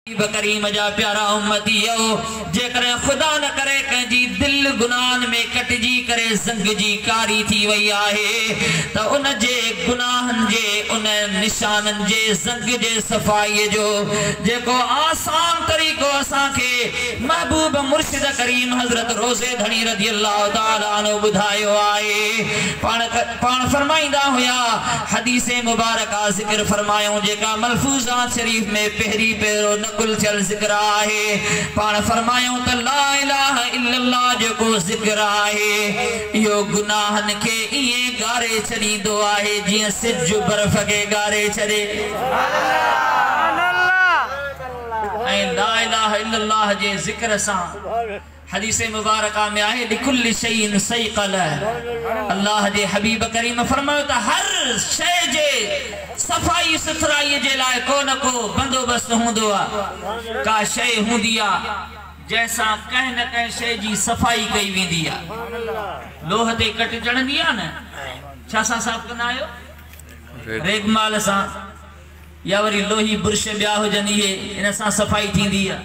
करीम जा प्यारा उम्मतियो जेकर खुदा न करे कंजी दिल गुनाहन में कटजी करे जंग जी कारी थी वई आहे त उन जे गुनाहन जे उन निशानन जे जंग जे सफाई जो जेको आसान तरीको असा के महबूब मुर्शिद करीम हजरत रोज़े धनी रज़ी अल्लाह ताला अन्हु बुधायो आहे। पाण फरमाइंदा हुया हदीस मुबारका जिक्र फरमायो जेका मलफूजात शरीफ में पहरी पेरो नकुल चल जिक्र आहे। पाण फरमायो त ला इलाहा इल्लल्लाह जेको जिक्र आहे यो गुनाहन के इए गारे छड़ींदो आहे जिए सिज बर्फ के गारे छड़े। ला इलाहा इल्लल्लाह जे जिक्र सा हदीस मुबारका में आहे लिकुल्लि शैइन सैक़ल। अल्लाह जे हबीब करीम फरमायो त हर शय जे सफाई सुथराई जे लाए को न को बंदोबस्त हुंदो आ। का शय हुंदी आ जैसा कह न कह शय जी सफाई कई वेंदी आ। लोह ते कट चढ़ंदी आ न छा सा साफ कंदा आयो रेगमाल सा या वरी लोही बुरश ब्या हुजन ये इन सा सफाई थींदी आ।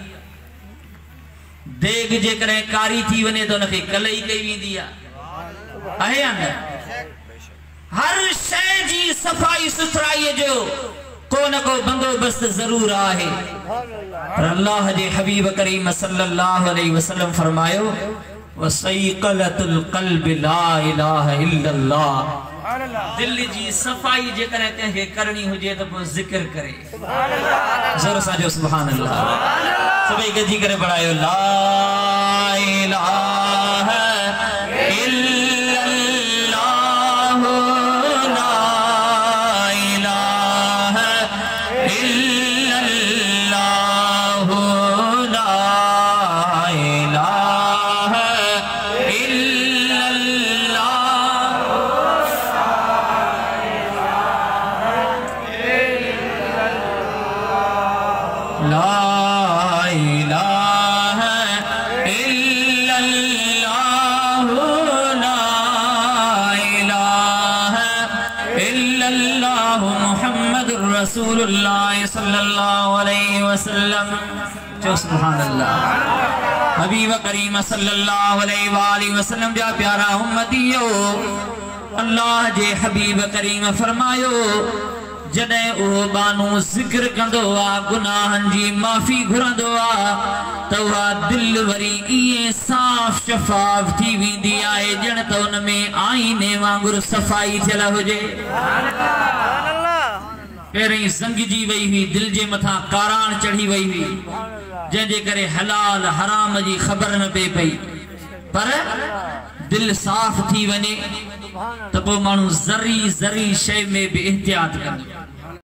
देग जे करे कारी थी वने तो नखे कलई कई वेंदी आ आहे या न। हर शय जी सफाई सुथराई जो को न को बंदोबस्त जरूर आहे। पर अल्लाह जे हबीब करीम सल्लल्लाहु अलैहि वसल्लम फरमायो वसैक़लतुल क़ल्ब ला इलाहा इल्लल्लाह। दिल जी सफाई जे करे के करनी हुजे तो जिक्र करे जोर सा जो सुभान अल्लाह सभी गजी करे बढ़ायो ला इलाहा रसूलुल्लाह सल्लल्लाहु अलैहि वसल्लम जो सुभान अल्लाह। हबीब करीम सल्लल्लाहु अलैहि वसल्लम जा प्यारा उम्मतियो अल्लाह जे हबीब करीम फरमायो जदे ओ बानू जिक्र कंदो आ गुनाहन जी माफी घुरंदो आ तो दिल वरी इए साफ शफाफ थी वेंदी आहे जण त उन में आईने वांगुर सफाई थियल हुजे। पेरी जंग जी वही हुई दिल जे मथा कारान चढ़ी वही हुई जे करे हलाल हराम जी खबर न पे पई पर दिल साफ थी वने तो मानू जरी जरी शय में भी एहतियात कंदो।